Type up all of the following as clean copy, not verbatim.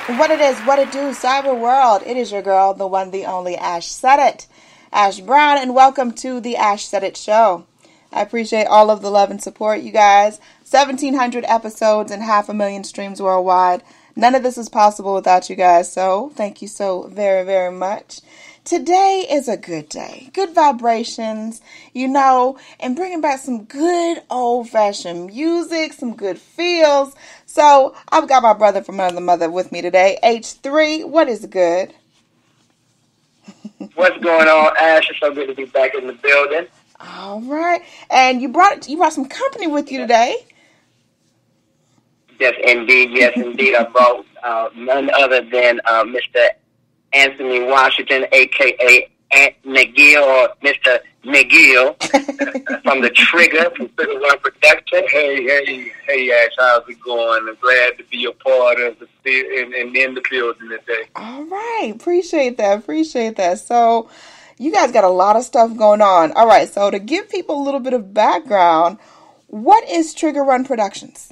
What it is, what it do, cyber world. It is your girl, the one, the only Ash Said It, Ash Brown, and welcome to the Ash Said It show. I appreciate all of the love and support, you guys. 1,700 episodes and 500,000 streams worldwide. None of this is possible without you guys, so thank you so very, very much. Today is a good day. Good vibrations, and bringing back some good old-fashioned music, some good feels. So, I've got my brother from another mother with me today, H3. What is good? What's going on, Ash? It's so good to be back in the building. All right. And you brought some company with you today. Yes, indeed. I brought none other than Mr. Anthony Washington, a.k.a. Ant McGill, or Mr. McGill, from the Trigger, from Trigger One Production. Hey, Ash, how's it going? I'm glad to be a part of and in the building today. All right. Appreciate that. So, you guys got a lot of stuff going on. All right. So, to give people a little bit of background, what is Trigger One Productions?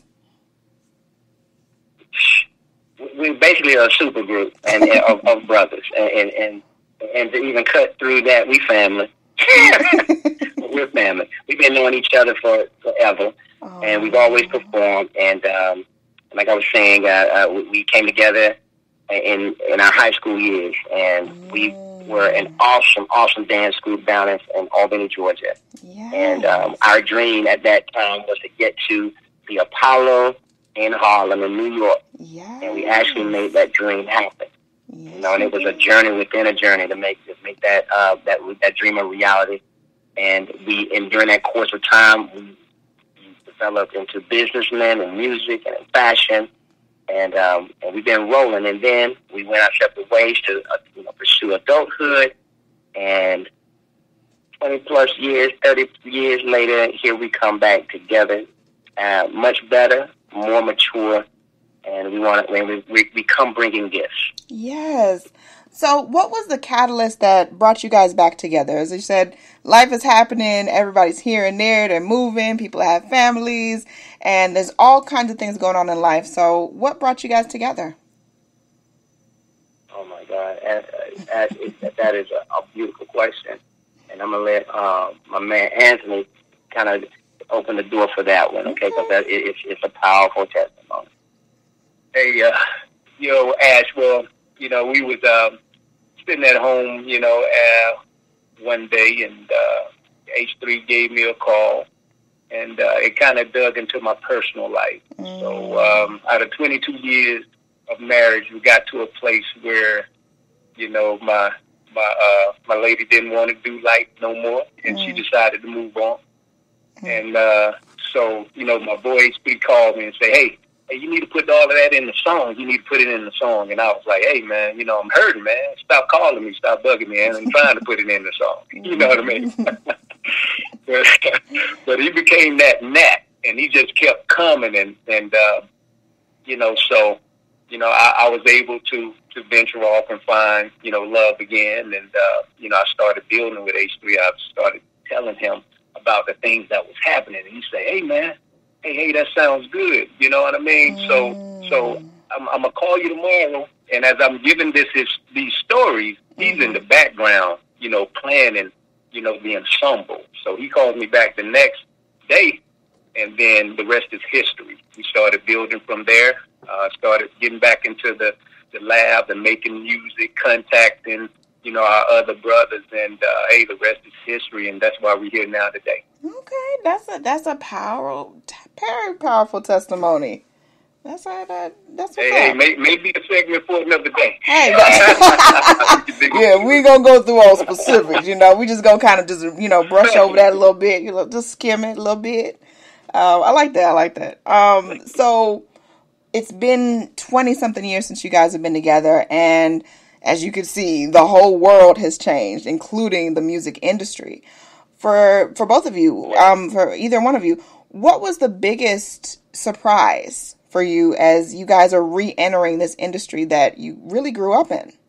We're basically a super group of brothers, and to even cut through that, we family. We're family. We've been knowing each other forever, and we've always performed. And like I was saying, we came together in our high school years, and we were an awesome dance group down in Albany, Georgia. Yes. And our dream at that time was to get to the Apollo in Harlem, in New York. Yes. And we actually made that dream happen. Yes, and it was a journey within a journey to make that dream a reality. And during that course of time, we developed into businessmen and music and fashion, and we've been rolling. And then we went our separate ways to pursue adulthood. And 20 plus years, 30 years later, here we come back together, much better, more mature, and we come bringing gifts. Yes. So what was the catalyst that brought you guys back together? As you said, life is happening, everybody's here and there, they're moving, people have families, and there's all kinds of things going on in life. So what brought you guys together? Oh my God, that is a beautiful question. And I'm going to let my man Anthony kind of open the door for that one, okay? Because it's a powerful testimony. Hey, Ash, well, we was sitting at home, one day, and H3 gave me a call, and it kind of dug into my personal life. So out of 22 years of marriage, we got to a place where, my lady didn't want to do life no more, and she decided to move on. And so, my boy H3 called me and said, hey, you need to put all of that in the song. You need to put it in the song. And I was like, hey, man, I'm hurting, man. Stop calling me. Stop bugging me. I'm trying to put it in the song. You know what I mean? but he became that gnat, and he just kept coming. And so, I was able to venture off and find, love again. And, I started building with H3. I started telling him about the things that was happening. And he said, hey, man, hey, that sounds good. You know what I mean? So I'm going to call you tomorrow. And as I'm giving these stories, he's in the background, planning, the ensemble. So he called me back the next day, and then the rest is history. We started building from there, started getting back into the lab and making music, contacting, our other brothers, and hey, the rest is history, and that's why we're here now today. Okay, that's a very powerful testimony. That's Hey, maybe a segment for another day. Hey, yeah, we gonna go through all specifics. We just gonna kind of just brush over that a little bit. Just skim it a little bit. I like that. So it's been 20-something years since you guys have been together, and as you can see, the whole world has changed, including the music industry. For both of you, for either one of you, what was the biggest surprise for you as you guys are re-entering this industry that you really grew up in?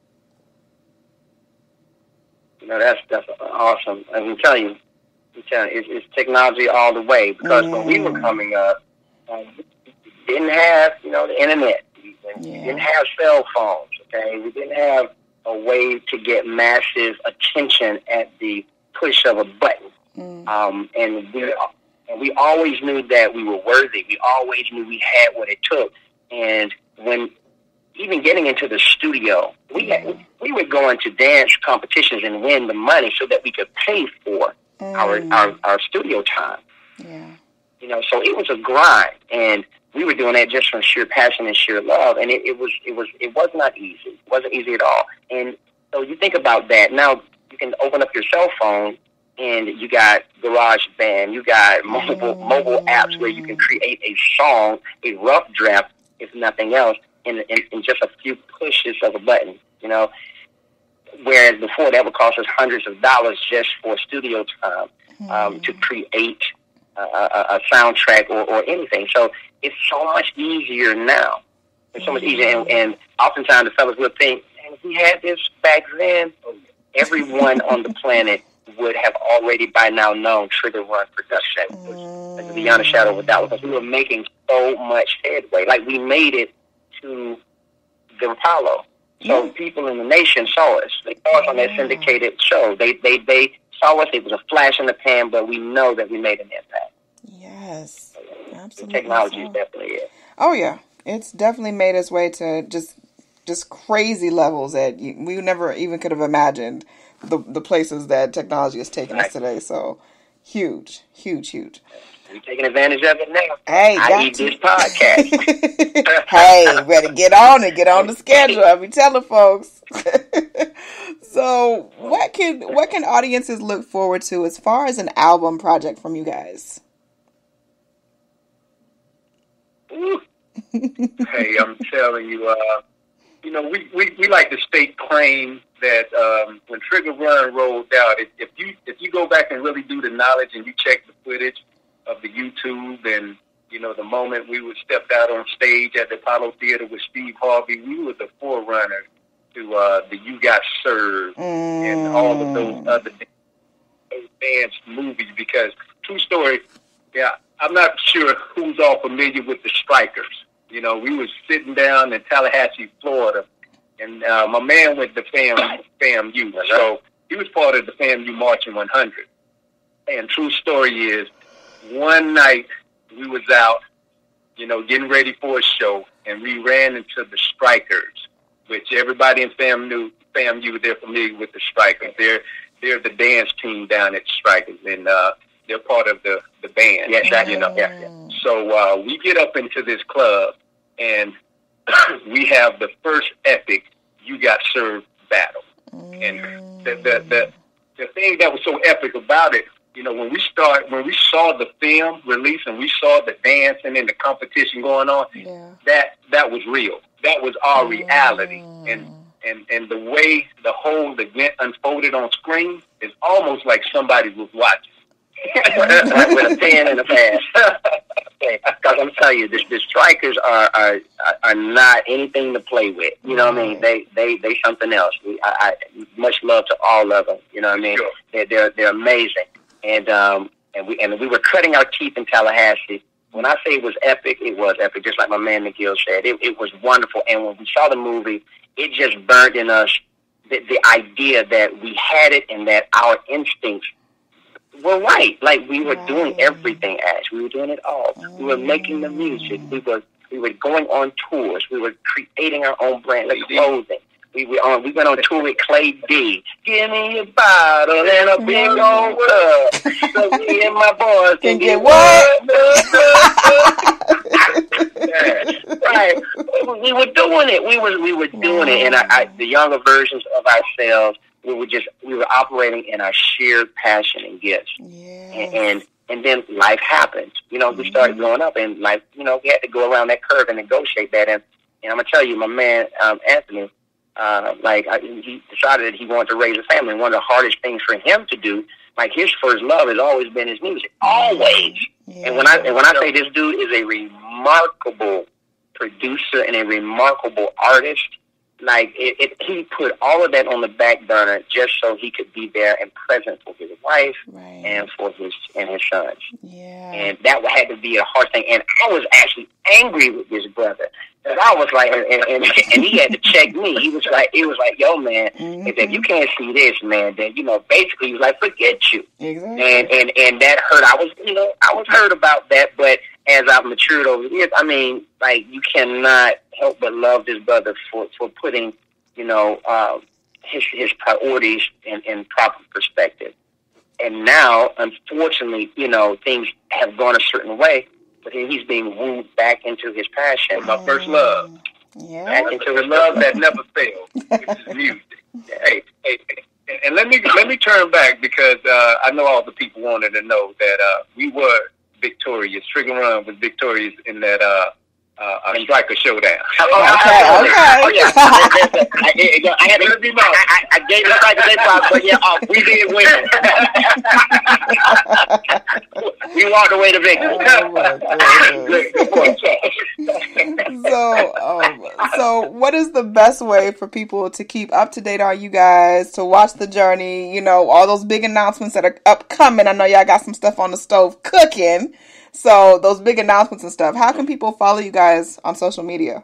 That's awesome. I can tell you, it's technology all the way. Because when we were coming up, we didn't have the internet. And we didn't have cell phones, okay? We didn't have a way to get massive attention at the push of a button. And we always knew that we were worthy. We always knew we had what it took. And when even getting into the studio, we would go into dance competitions and win the money so that we could pay for our studio time. Yeah. You know, so it was a grind, and we were doing that just from sheer passion and sheer love, and it was not easy. It wasn't easy at all. And so you think about that. Now you can open up your cell phone, and you got GarageBand, you got mobile apps where you can create a song, a rough draft, if nothing else, in just a few pushes of a button. You know, whereas before that would cost us hundreds of dollars just for studio time to create a soundtrack or anything. So it's so much easier now. It's so much easier. And oftentimes the fellas will think, man, if we had this back then, everyone on the planet would have already by now known Trigger Run Production. Beyond a shadow of a doubt, because we were making so much headway. Like, we made it to the Apollo. So people in the nation saw us. They saw us on that syndicated show. They saw us. It was a flash in the pan, but we know that we made an impact. Yes, absolutely. The technology is definitely it. Oh yeah, it's definitely made its way to just crazy levels that we never even could have imagined the places that technology has taken us today. So huge. We're taking advantage of it now. Hey, I need this podcast. Hey, better get on it. Get on the schedule. I be telling folks. So, what can audiences look forward to as far as an album project from you guys? Hey, I'm telling you, you know, we like to state claim that when Trigger Run rolled out, if you go back and really do the knowledge and you check the footage of the YouTube and, you know, the moment we would step out on stage at the Apollo Theater with Steve Harvey, we were the forerunner to the You Got Served and all of those other dance movies. Because, true story, yeah, I'm not sure who's all familiar with the Strikers. You know, we was sitting down in Tallahassee, Florida, and my man went to FAMU. So he was part of the FAMU Marching 100. And true story is, one night we was out, you know, getting ready for a show, and we ran into the Strikers, which everybody in FAMU, they're familiar with the Strikers. They're the dance team down at Strikers, and they're part of the band. Yes, you know. Yeah. So we get up into this club, and we have the first epic You Got Served battle. And the thing that was so epic about it, you know, when we saw the film release and we saw the dancing and the competition going on, that was real. That was our reality. And the way the whole event unfolded on screen is almost like somebody was watching. With a pen and a pad. Because I'm telling you, the Strikers are not anything to play with. You know what I mean? They something else. I much love to all of them. You know what I mean? Sure. They're amazing. And we were cutting our teeth in Tallahassee. When I say it was epic, it was epic. Just like my man McGill said, it was wonderful. And when we saw the movie, it just burned in us the idea that we had it and that our instincts were right. Like, we were doing everything, Ash. We were doing it all. We were making the music. We were going on tours. We were creating our own brand of clothing. We went on tour with Clay D. Give me a bottle and a big old cup, so me and my boys can get what? Right. We were doing it. We were doing it, and the younger versions of ourselves, we were operating in our sheer passion and gifts. Yes. And then life happened. You know, we started growing up, and life, you know, we had to go around that curve and negotiate that. And I'm gonna tell you, my man Anthony, he decided that he wanted to raise a family. And one of the hardest things for him to do, like, his first love has always been his music, always. Yeah. And when I say this dude is a remarkable producer and a remarkable artist, like he put all of that on the back burner just so he could be there and present for his wife and for his sons. Yeah. And that had to be a hard thing. And I was actually angry with this brother. And I was like, and he had to check me. He was like, yo, man, if you can't see this, man, then, basically he was like, forget you. Exactly. And that hurt. I was hurt about that. But as I've matured over the years, I mean, like, you cannot help but love this brother for putting, his priorities in proper perspective. And now, unfortunately, things have gone a certain way. But he's being wooed back into his passion. My first love. Yeah. Back into the love that never failed, which is music. Hey, and let me turn back because I know all the people wanted to know that we were victorious. Trigger Run was victorious in that Striker Showdown. Okay. Oh, yeah. I had to be I gave the Striker their props, but we did win. We walked away to victory. So what is the best way for people to keep up to date on you guys, to watch the journey, all those big announcements that are upcoming? I know y'all got some stuff on the stove cooking. So those big announcements and stuff, how can people follow you guys on social media?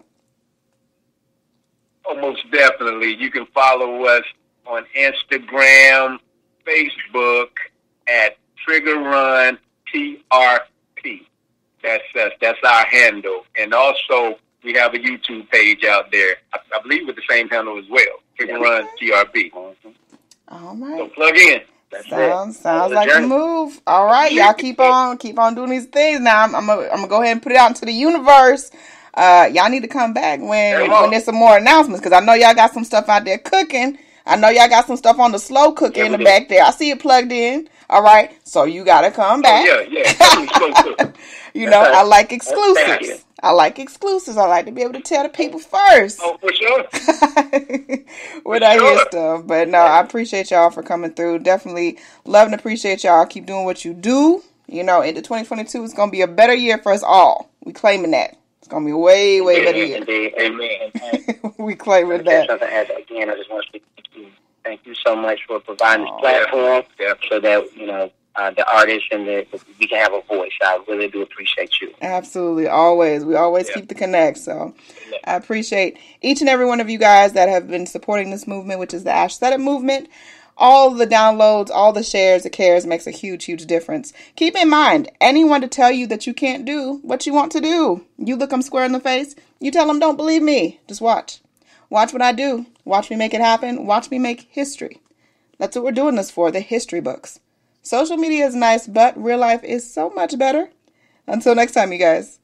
Oh, most definitely. You can follow us on Instagram, Facebook at Trigger Run TRP. That's us. That's our handle. And also, we have a YouTube page out there. I believe with the same handle as well. Trigger Run TRP. All right. So plug in. Sounds like a move. All right, y'all keep on doing these things. Now I'm gonna go ahead and put it out into the universe. Y'all need to come back when there's some more announcements, because I know y'all got some stuff out there cooking. I know y'all got some stuff on the slow cooker in the back there. I see it plugged in. All right, so you gotta come back. Slow cooker. I like exclusives. I like to be able to tell the people first. Oh, for sure. When I hear stuff. But no, I appreciate y'all for coming through. Definitely love and appreciate y'all. Keep doing what you do. Into 2022, it's going to be a better year for us all. We claiming that. It's going to be a way, way better year. Indeed. Amen. We claiming that. Again, I just want to thank you so much for providing this platform so that, the artists and we can have a voice. I really do appreciate you. Absolutely. Always. We always keep the connect. So I appreciate each and every one of you guys that have been supporting this movement, which is the Ash Set It movement. All the downloads, all the shares, the cares makes a huge, huge difference. Keep in mind, anyone to tell you that you can't do what you want to do, you look them square in the face, you tell them, don't believe me. Just watch. Watch what I do. Watch me make it happen. Watch me make history. That's what we're doing this for, the history books. Social media is nice, but real life is so much better. Until next time, you guys.